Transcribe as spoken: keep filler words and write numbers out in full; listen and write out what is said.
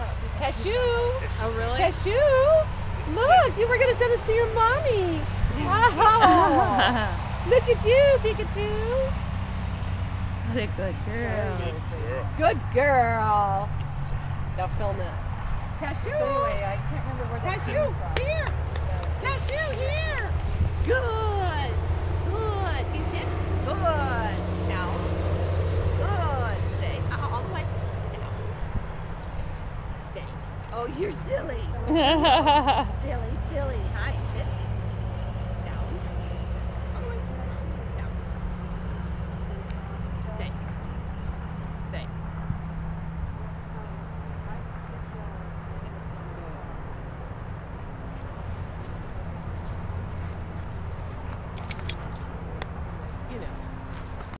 Cashew. Oh, really? Cashew. Look, you were going to send this to your mommy. Wow. Look at you, Pikachu. What a good girl. Good girl. Now film it. Cashew. So anyway, I can't remember where that Cashew, came from. here. Cashew, here. Good. Good. Can you sit? Good. Now. Good. Stay. Uh, all the way. Down. Stay. Oh, you're silly. silly, silly. Nice.